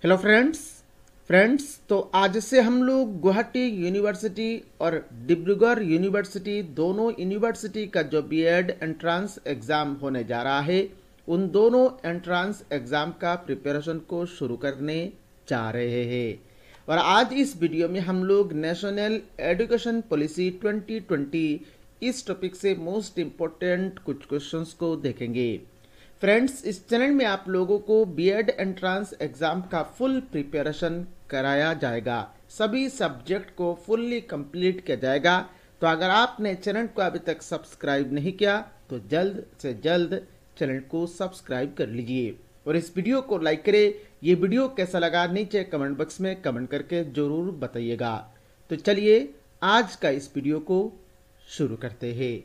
Hello friends तो आज से हम लोग गुवाहाटी यूनिवर्सिटी और डिब्रूगढ़ यूनिवर्सिटी दोनों यूनिवर्सिटी का जो बीएड एंट्रेंस एग्ज़ाम होने जा रहा है उन दोनों एंट्रेंस एग्ज़ाम का प्रिपरेशन को शुरू करने जा रहे हैं। और आज इस वीडियो में हम लोग नेशनल एजुकेशन पॉलिसी 2020 इस टॉपिक से मोस्ट इम्पोर्टेंट कुछ क्वेश्चंस को देखेंगे। फ्रेंड्स, इस चैनल में आप लोगों को बीएड एंट्रेंस एग्जाम का फुल प्रिपरेशन कराया जाएगा, सभी सब्जेक्ट को फुल्ली कंप्लीट किया जाएगा। तो अगर आपने चैनल को अभी तक सब्सक्राइब नहीं किया तो जल्द से जल्द चैनल को सब्सक्राइब कर लीजिए और इस वीडियो को लाइक करें। ये वीडियो कैसा लगा नीचे कमेंट बॉक्स में कमेंट करके जरूर बताइएगा। तो चलिए आज का इस वीडियो को शुरू करते हैं।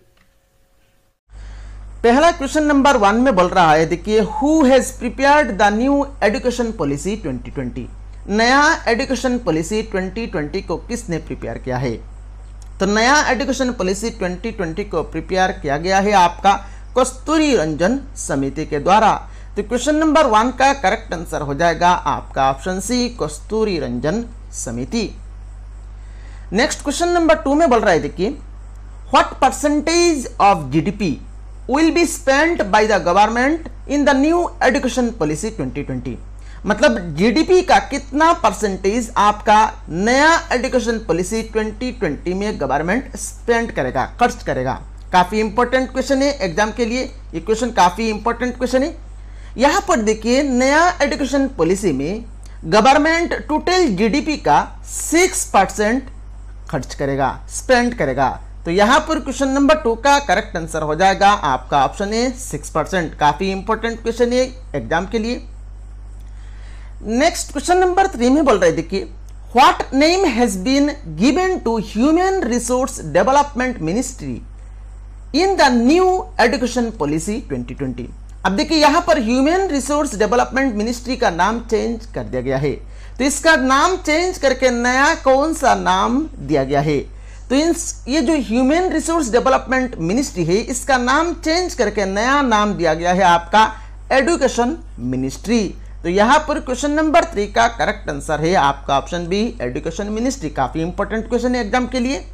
पहला क्वेश्चन नंबर 1 में बोल रहा है, देखिए, who has prepared the new education policy 2020। नया एजुकेशन पॉलिसी 2020 को किसने प्रिपेयर किया है? तो नया एजुकेशन पॉलिसी 2020 को प्रिपेयर किया गया है आपका कस्तूरी रंजन समिति के द्वारा। तो क्वेश्चन नंबर 1 का करेक्ट आंसर हो जाएगा आपका ऑप्शन सी, कस्तूरी रंजन समिति। नेक्स्ट क्वेश्चन नंबर 2 में बोल रहा है, देखिए, what percentage of GDP will be spent by the government in the new education policy 2020। मतलब जीडीपी का कितना परसेंटेज आपका नया एजुकेशन पॉलिसी 2020 में गवर्नमेंट स्पेंड करेगा, खर्च करेगा। काफी इंपॉर्टेंट क्वेश्चन है एग्जाम के लिए, ये क्वेश्चन काफी इंपॉर्टेंट क्वेश्चन है। यहां पर देखिए, नया एजुकेशन पॉलिसी में गवर्नमेंट टोटल जीडीपी का 6% खर्च करेगा, स्पेंड करेगा। तो यहां पर क्वेश्चन नंबर 2 का करेक्ट आंसर हो जाएगा आपका ऑप्शन है 6%। काफी इंपॉर्टेंट क्वेश्चन है एग्जाम के लिए। नेक्स्ट क्वेश्चन नंबर 3 में बोल रहे, देखिए, what name has been given to human resource development ministry in the new education policy 2020। अब देखिए, यहां पर ह्यूमन रिसोर्स डेवलपमेंट मिनिस्ट्री का नाम चेंज कर दिया गया है। तो इसका नाम चेंज करके नया कौन सा नाम दिया गया है? तो ये जो ह्यूमन रिसोर्स डेवलपमेंट मिनिस्ट्री है, इसका नाम चेंज करके नया नाम दिया गया है आपका एजुकेशन मिनिस्ट्री। तो यहां पर क्वेश्चन नंबर 3 का करेक्ट आंसर है आपका ऑप्शन बी, एजुकेशन मिनिस्ट्री। काफी इंपॉर्टेंट क्वेश्चन है एग्जाम के लिए।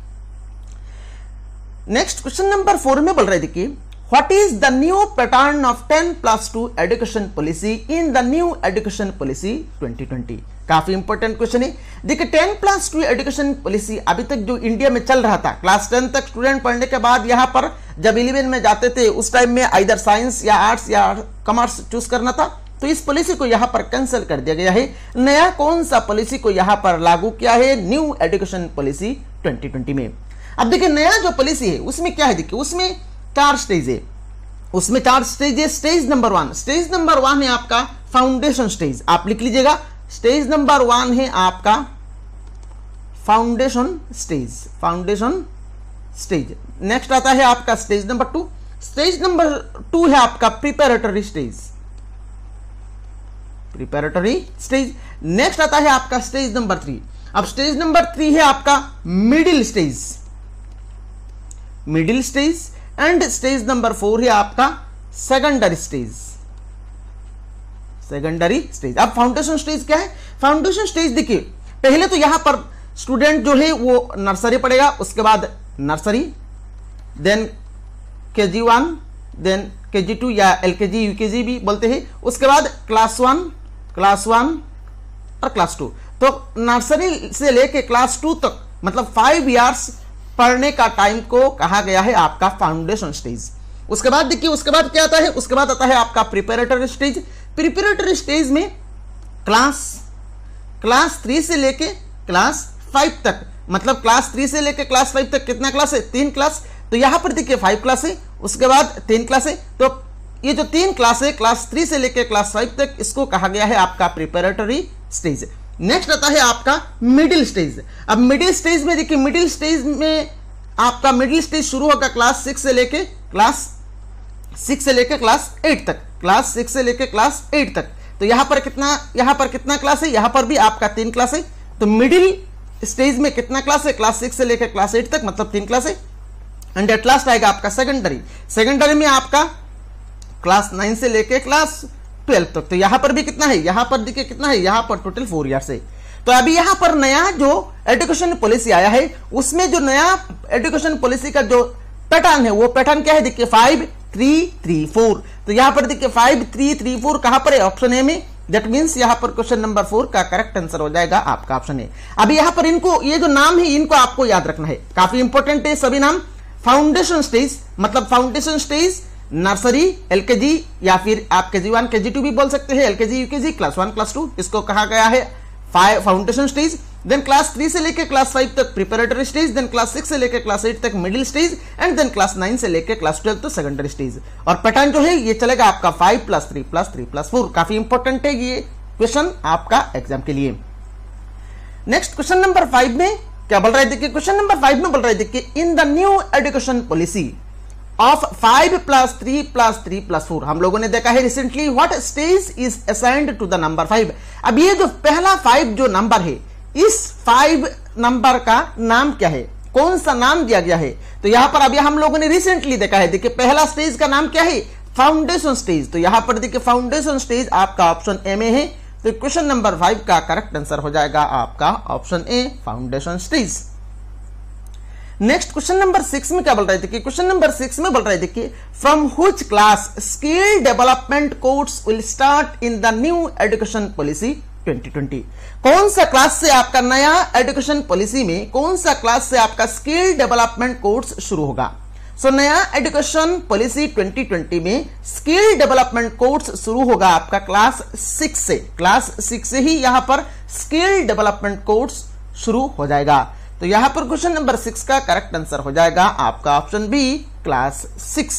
नेक्स्ट क्वेश्चन नंबर 4 में बोल रहे, देखिए, what is the new pattern of 10+2 education policy in the new education policy 2020। काफी इंपॉर्टेंट क्वेश्चन है। देखिए, 10+2 एजुकेशन पॉलिसी अभी तक जो इंडिया में चल रहा था, क्लास 10 तक स्टूडेंट पढ़ने के बाद यहाँ पर जब 11 में जाते थे उस टाइम में आइदर साइंस या आर्ट्स या कॉमर्स चूज करना था। तो इस पॉलिसी को यहाँ पर कैंसिल कर दिया गया है। नया कौन सा पॉलिसी को यहाँ पर लागू किया है? न्यू एजुकेशन पॉलिसी 2020 में। अब देखिए, नया जो पॉलिसी है उसमें क्या है, देखिए, उसमें 4 स्टेज है। उसमें 4 स्टेज है। स्टेज नंबर 1 है आपका फाउंडेशन स्टेज। आप लिख लीजिएगा, स्टेज नंबर 1 है आपका फाउंडेशन स्टेज। नेक्स्ट आता है आपका स्टेज नंबर 2। स्टेज नंबर 2 है आपका प्रिपरेटरी स्टेज। नेक्स्ट आता है आपका स्टेज नंबर 3। अब स्टेज नंबर 3 है आपका middle stage and stage number 4 है आपका सेकेंडरी स्टेज। अब फाउंडेशन स्टेज क्या है? फाउंडेशन स्टेज देखिए, पहले तो यहां पर स्टूडेंट जो है वो नर्सरी पढ़ेगा, उसके बाद nursery, then KG1, then KG2 या LKG UKG भी बोलते हैं। उसके बाद क्लास 1 और क्लास 2। तो नर्सरी से लेके क्लास 2 तक मतलब 5 इयर्स पढ़ने का टाइम को कहा गया है आपका फाउंडेशन स्टेज। उसके बाद देखिए, उसके बाद क्या आता है? उसके बाद आता है आपका प्रिपरेटरी स्टेज। प्रिपरेटरी स्टेज में क्लास 3 से लेके क्लास 5 तक, मतलब क्लास 3 से लेके क्लास 5 तक कितना क्लास है? 3 क्लास। तो यहां पर देखिए 5 क्लास है, उसके बाद 3 क्लास है। तो ये जो 3 क्लास है, क्लास 3 से लेके क्लास 5 तक, इसको कहा गया है आपका प्रिपरेटरी स्टेज। नेक्स्ट आता है आपका मिडिल स्टेज। अब मिडिल स्टेज में देखिए, मिडिल स्टेज में आपका मिडिल स्टेज शुरू होगा क्लास 6 से लेके क्लास 8 तक, क्लास 6 से लेके क्लास 8 तक। तो यहां पर कितना क्लास है? यहां पर भी आपका 3 क्लास है। तो मिडिल स्टेज में कितना क्लास है? क्लास 6 से लेकर क्लास 8 तक, मतलब 3 क्लास है। एंड एट लास्ट आएगा आपका सेकेंडरी में आपका क्लास 9 से लेके क्लास 12 तक। तो यहां पर भी कितना है, यहां पर देखिए कितना है, यहां पर टोटल 4 ईयर्स है। तो अभी यहां पर नया जो एजुकेशन पॉलिसी आया है उसमें जो नया एजुकेशन पॉलिसी का जो पैटर्न है वो पैटर्न क्या है, देखिए 5-3-3-4। तो यहां पर देखिए 5-3-3-4 कहां पर है, ऑप्शन ए में। दैट मींस यहां पर क्वेश्चन नंबर 4 का करेक्ट आंसर हो जाएगा आपका ऑप्शन ए। अभी यहां पर इनको ये जो नाम है इनको आपको याद रखना है, काफी इंपॉर्टेंट है सभी नाम। फाउंडेशन स्टेज मतलब फाउंडेशन स्टेज, नर्सरी, एलकेजी या फिर आप KG1 KG2 भी बोल सकते हैं, एलकेजी यूकेजी, क्लास 1 क्लास 2, इसको कहा गया है फाउंडेशन स्टेज। देन क्लास 3 से लेकर क्लास 5 तक प्रिपरेटरी स्टेज, देन क्लास 6 से लेकर क्लास 8 तक middle stage, and then class 9 से लेकर क्लास 12 तक सेकेंडरी स्टेज। और पैटर्न जो है ये चलेगा आपका 5+3+3+4। काफी इंपॉर्टेंट है ये क्वेश्चन आपका एग्जाम के लिए। नेक्स्ट क्वेश्चन नंबर 5 में क्या बोल रहा है, देखिए क्वेश्चन नंबर 5 में बोल रहा है, देखिए in the new education policy of 5+3+3+4 हम लोगों ने देखा है recently what stage is assigned to the number 5। अब ये जो पहला 5 जो नंबर है, इस 5 नंबर का नाम क्या है, कौन सा नाम दिया गया है। तो यहां पर अभी हम लोगों ने रिसेंटली देखा है, देखिए पहला स्टेज का नाम क्या है, फाउंडेशन स्टेज। तो यहां पर देखिए फाउंडेशन स्टेज आपका ऑप्शन ए में है। तो क्वेश्चन नंबर 5 का करेक्ट आंसर हो जाएगा आपका option A, foundation stage. Next question number 6 में क्या बोल रहे थे कि क्वेश्चन नंबर 6 में बोल रहे थे कि from which class skill development course will start in the new education policy 2020। कौन सा क्लास से आपका नया एजुकेशन पॉलिसी में कौन सा क्लास से आपका स्किल डेवलपमेंट कोर्स शुरू होगा। सो नया एजुकेशन पॉलिसी 2020 में स्किल डेवलपमेंट कोर्स शुरू होगा आपका क्लास 6 से। क्लास 6 से ही यहां पर स्किल डेवलपमेंट कोर्स शुरू हो जाएगा। तो यहां पर क्वेश्चन नंबर 6 का करेक्ट आंसर हो जाएगा आपका option B, class 6।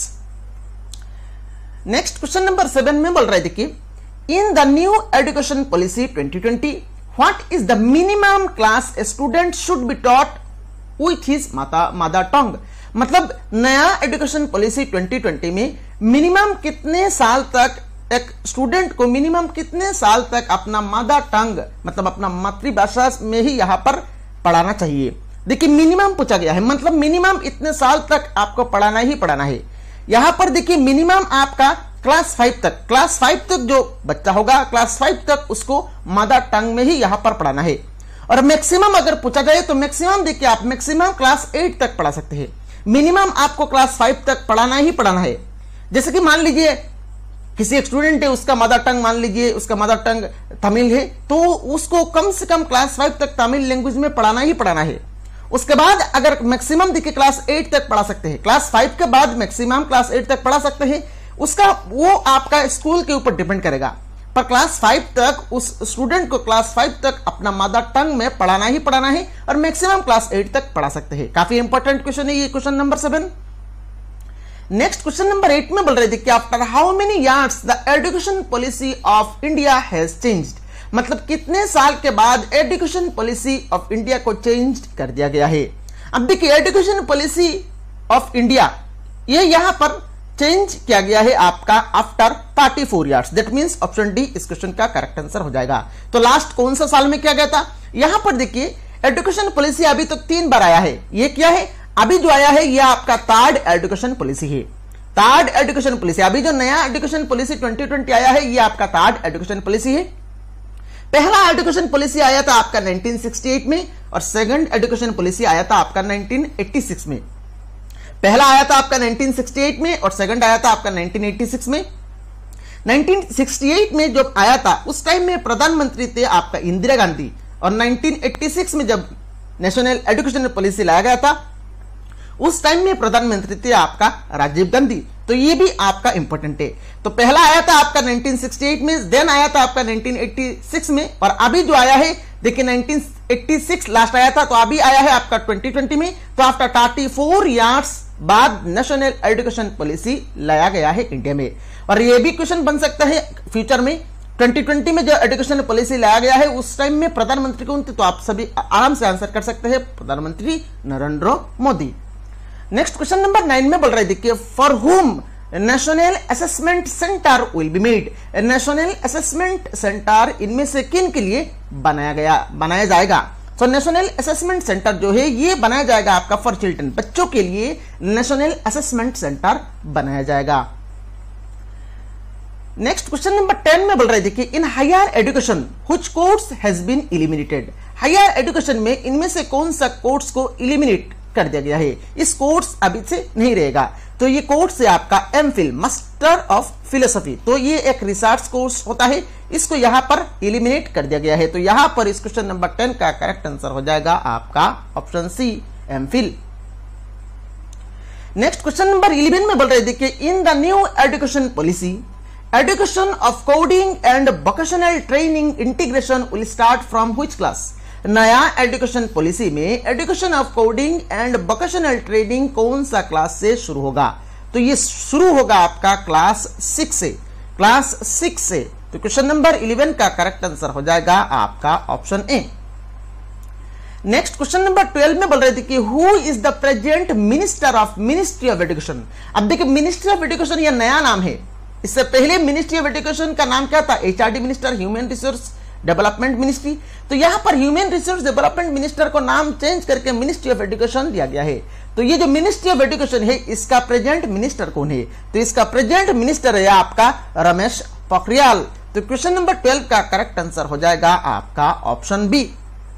Next question number 7 में बोल रहे थे कि in the new education policy 2020 what is the minimum class a student should be taught with his mother tongue. मतलब नया एजुकेशन पॉलिसी 2020 में मिनिमम कितने साल तक एक स्टूडेंट को मिनिमम कितने साल तक अपना मदर टंग मतलब अपना मातृभाषा में ही यहां पर पढ़ाना चाहिए। देखिए मिनिमम पूछा गया है, मतलब मिनिमम इतने साल तक आपको पढ़ाना ही पढ़ाना है। यहां पर देखिए मिनिमम आपका क्लास 5 तक जो बच्चा होगा क्लास 5 तक उसको मदर टंग में ही यहां पर पढ़ाना है। और मैक्सिमम अगर पूछा जाए तो मैक्सिमम देखिए आप मैक्सिमम क्लास 8 तक पढ़ा सकते हैं, मिनिमम आपको क्लास 5 तक पढ़ाना ही पढ़ाना है। जैसे कि मान लीजिए किसी एक स्टूडेंट है, उसका मदर टंग मान लीजिए उसका मदर टंग तमिल है, तो उसको कम से कम क्लास 5 तक तमिल लैंग्वेज में पढ़ाना ही पढ़ाना है। उसके बाद अगर मैक्सिमम देखिए क्लास 8 तक पढ़ा सकते हैं, क्लास 5 के बाद मैक्सिमम क्लास 8 तक पढ़ा सकते हैं, उसका वो आपका स्कूल के ऊपर डिपेंड करेगा। पर क्लास 5 तक उस स्टूडेंट को क्लास 5 तक अपना मदर टंग में पढ़ाना ही पढ़ाना है और मैक्सिमम क्लास 8 तक पढ़ा सकते हैं। काफी इंपॉर्टेंट क्वेश्चन है ये question number 7। Next question number 8 में बोल रहे थे कि after how many years the education policy of India has changed. मतलब कितने साल के बाद एजुकेशन पॉलिसी ऑफ इंडिया को चेंज कर दिया गया है। अब देखिए एजुकेशन पॉलिसी ऑफ इंडिया ये यहां पर चेंज किया गया है आपका after 34 years. That means option D इस क्वेश्चन का करेक्ट आंसर हो जाएगा। तो लास्ट कौन सा साल में किया गया था, यहां पर देखिए एजुकेशन पॉलिसी अभी तक 3 बार आया है। ये क्या है, अभी जो आया है ये आपका थर्ड एजुकेशन पॉलिसी है। थर्ड एजुकेशन पॉलिसी, अभी जो नया एजुकेशन पॉलिसी 2020 आया है ये आपका थर्ड एजुकेशन पॉलिसी है। पहला एजुकेशन पॉलिसी आया था आपका 1968 में और सेकंड एजुकेशन पॉलिसी आया था आपका 1986 में। पहला आया था आपका 1968 में और सेकंड आया था आपका 1986 में। 1968 में जब आया था उस टाइम में प्रधानमंत्री थे आपका इंदिरा गांधी और 1986 में जब नेशनल एजुकेशन पॉलिसी लाया गया था उस टाइम में प्रधानमंत्री थे आपका राजीव गांधी। तो ये भी आपका इंपॉर्टेंट है। तो पहला आया था आपका 1968 में, देन आया था आपका 1986 में और अभी जो आया है देखिए 1986 लास्ट आया था, तो अभी आया है आपका 2020 में। तो आफ्टर 34 ईयर्स बाद नेशनल एजुकेशन पॉलिसी लाया गया है इंडिया में। और ये भी क्वेश्चन बन सकता है फ्यूचर में 2020 में जो एजुकेशन पॉलिसी लाया गया है उस टाइम में प्रधानमंत्री कौन थे, तो आप सभी आराम से आंसर कर सकते हैं, प्रधानमंत्री Narendra Modi. Next question number 9 में बोल रहे देखिए for whom national assessment centre will be made. National assessment centre इनमें से किन के लिए बनाया जाएगा। तो नेशनल असेसमेंट सेंटर जो है ये बनाया जाएगा आपका फॉर चिल्ड्रन, बच्चों के लिए। लिए नेशनल असेसमेंट सेंटर बनाया जाएगा। नेक्स्ट क्वेश्चन नंबर 10 में बोल रहे थे कि in higher education which course has been eliminated. Higher education में इनमें से कौन सा कोर्स को इलिमिनेट कर दिया गया है, इस कोर्स अभी से नहीं रहेगा। तो ये कोर्स है आपका एमफिल, मास्टर ऑफ फिलोसफी। तो ये एक रिसर्च कोर्स होता है, इसको यहां पर इलिमिनेट कर दिया गया है। तो यहां पर इस क्वेश्चन नंबर 10 का करेक्ट आंसर हो जाएगा आपका option C, MPhil. Next question number 11 में बोल रहे थे कि in the new education policy education of coding and vocational training integration will start from which class. नया एजुकेशन पॉलिसी में education of coding and vocational training कौन सा class से शुरू होगा। तो ये शुरू होगा आपका क्लास 6 से, क्लास 6 से। तो क्वेश्चन नंबर 11 का करेक्ट आंसर हो जाएगा आपका option A. Next question number 12 में बोल रहे थे कि who is the present minister of ministry of education. अब देखिए मिनिस्ट्री ऑफ एजुकेशन यह नया नाम है, इससे पहले मिनिस्ट्री ऑफ एजुकेशन का नाम क्या था, HRD minister, human resource development ministry. तो यहां पर ह्यूमन रिसोर्स डेवलपमेंट मिनिस्टर को नाम चेंज करके मिनिस्ट्री ऑफ एजुकेशन दिया गया है। तो ये जो मिनिस्ट्री ऑफ एजुकेशन है इसका प्रेजेंट मिनिस्टर कौन है, तो इसका प्रेजेंट मिनिस्टर है आपका रमेश पोखरियाल। तो क्वेश्चन नंबर 12 का करेक्ट आंसर हो जाएगा आपका option B.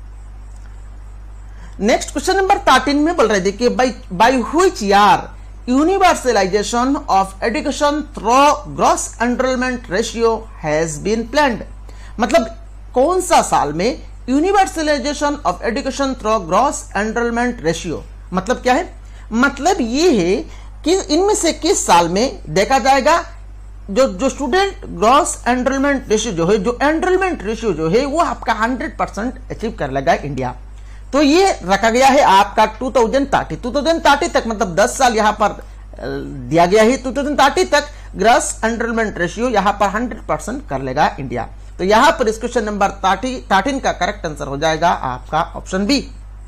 Next question number 13 में बोल रहे थे कि by which year universalisation of education through gross enrolment ratio has been planned. मतलब कौन सा साल में universalisation of education through gross enrolment ratio, मतलब क्या है, मतलब ये है कि इनमें से किस साल में देखा जाएगा जो स्टूडेंट ग्रॉस एनरोलमेंट रेशियो जो है, जो एनरोलमेंट रेशियो जो है वो आपका 100% अचीव कर लेगा इंडिया। तो ये रखा गया है आपका 2030 तक, मतलब 10 साल यहां पर दिया गया है। 2030 तक ग्रॉस एनरोलमेंट रेशियो यहां पर 100% कर लेगा इंडिया। तो यहां पर इस क्वेश्चन नंबर 13 का करेक्ट आंसर हो जाएगा आपका option B.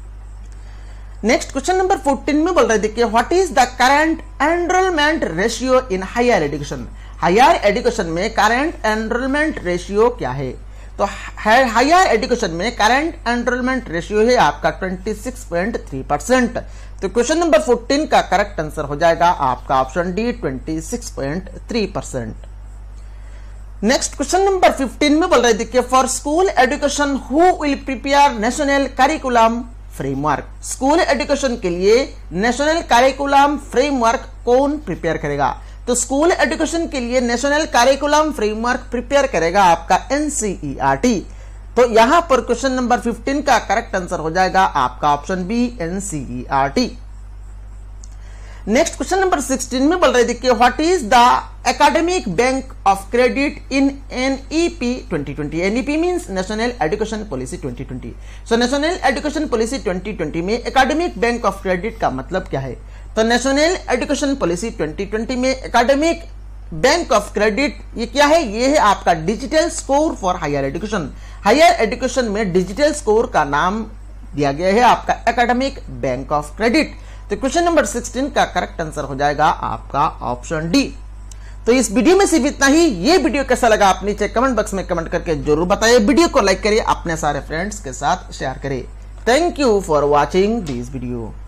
Next question number 14 में बोल रहे थे कि what is the current enrolment ratio in higher education. Higher education में करंट एनरोलमेंट रेशियो क्या है, तो हायर एजुकेशन में करंट एनरोलमेंट रेशियो है आपका 26.3%। तो क्वेश्चन नंबर 14 का करेक्ट आंसर हो जाएगा आपका option D, 26.3%। Next question number 15 में बोल रहे थे कि for school education who will prepare national curriculum framework. School education के लिए नेशनल करिकुलम फ्रेमवर्क कौन प्रिपेयर करेगा, तो स्कूल एजुकेशन के लिए नेशनल करिकुलम फ्रेमवर्क प्रिपेयर करेगा आपका एनसीईआरटी। तो यहां पर क्वेश्चन नंबर 15 का करेक्ट आंसर हो जाएगा आपका option B, NCERT. Next question number 16 में बोल रहे थे कि what is the academic bank of credit in NEP 2020। NEP means national education policy 2020। So national education policy 2020 में एकेडमिक बैंक ऑफ क्रेडिट का मतलब क्या है, तो नेशनल एजुकेशन पॉलिसी 2020 में एकेडमिक बैंक ऑफ क्रेडिट ये क्या है, ये है आपका digital score for higher education. Higher education में डिजिटल स्कोर का नाम दिया गया है आपका एकेडमिक बैंक ऑफ क्रेडिट। तो क्वेश्चन नंबर 16 का करेक्ट आंसर हो जाएगा आपका ऑप्शन डी। तो इस वीडियो में सिर्फ इतना ही। ये वीडियो कैसा लगा आप नीचे कमेंट बॉक्स में कमेंट करके जरूर बताइए। वीडियो को लाइक करिए, अपने सारे फ्रेंड्स के साथ शेयर करिए। Thank you for watching this video.